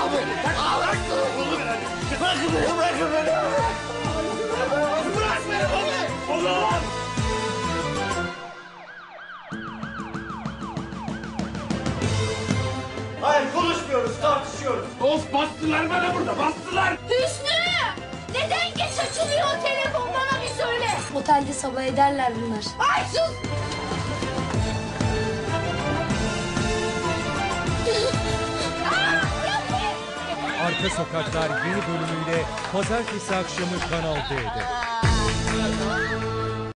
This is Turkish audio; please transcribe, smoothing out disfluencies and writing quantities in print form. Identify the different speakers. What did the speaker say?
Speaker 1: beni. Bırakın beni, bırakın beni. Bırak beni baba. Oğlum. Hayır, konuşmuyoruz, tartışıyoruz. Of, bastılar bana burada, bastılar.
Speaker 2: Hüsnü! Neden geç açılıyor o telefon, bana bir söyle.
Speaker 3: Otelde sabah ederler bunlar.
Speaker 2: Ay sus!
Speaker 4: Arka Sokaklar yeni bölümüyle pazartesi akşamı Kanal D'de.